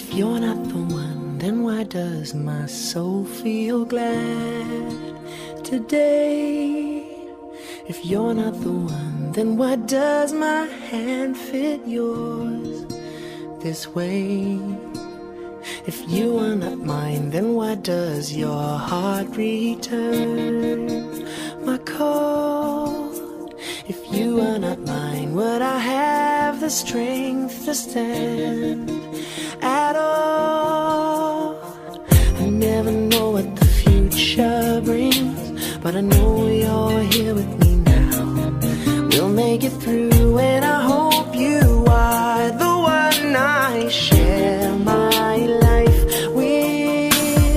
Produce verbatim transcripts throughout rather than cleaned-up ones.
If you're not the one, then why does my soul feel glad today? If you're not the one, then why does my hand fit yours this way? If you are not mine, then why does your heart return my call? If you are not mine, would I have the strength to stand at all? I never know what the future brings, but I know you're here with me now. We'll make it through, and I hope you are the one I share my life with.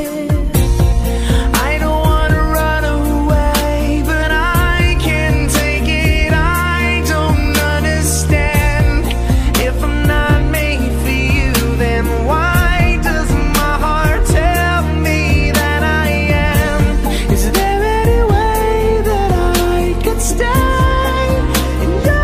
I don't wanna run away, but I can't take it. I don't understand. If I'm not made for you, then why does my heart tell me that I am? Is there any way that I could stay in your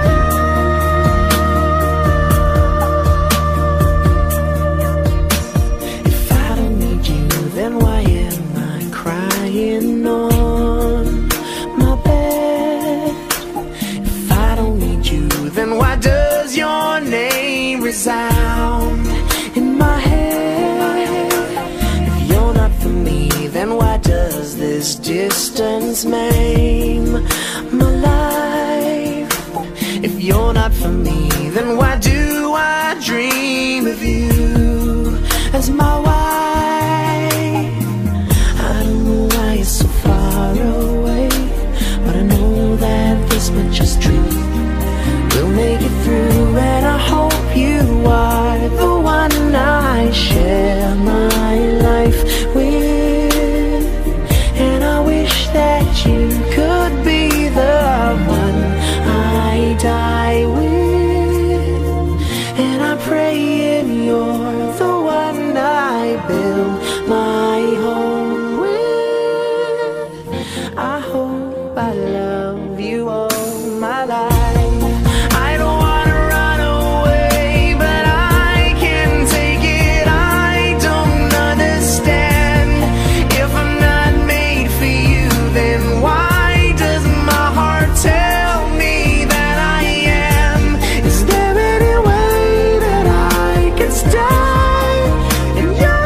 life? If I don't need you, then why am I crying on my bed? If I don't need you, then why does your name resound in my head? If you're not for me, then why does this distance maim my life? If you're not for me, then why do I dream of you as my wife? I don't know why you're so far away, but I know that this much is true. We'll make it through, and I hope you are the one I share my life with. And I wish that you could be the one I die with. And I pray and you're the one I build my home with. I hope I love you all my life. I don't wanna run away, but I can't take it. I don't understand. If I'm not made for you, then why does my heart tell me that I am? Is there any way that I can stay in your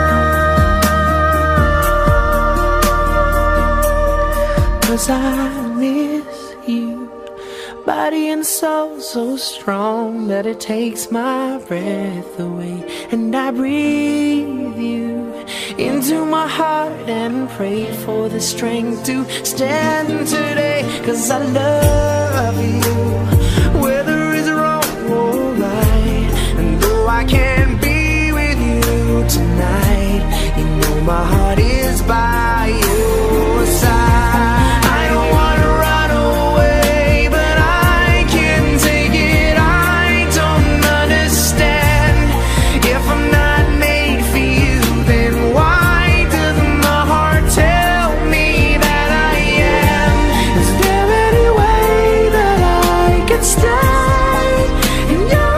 life? 'Cause I miss you, body and soul so strong that it takes my breath away. And I breathe you into my heart and pray for the strength to stand today. 'Cause I love you, whether it's wrong or right. And though I can't be with you tonight, you know my heart is by your side. I don't wanna run away, but I can't take it. I don't understand. If I'm not made for you, then why does my heart tell me that I am? Is there any way that I can stay in your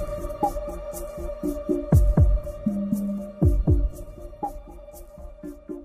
life?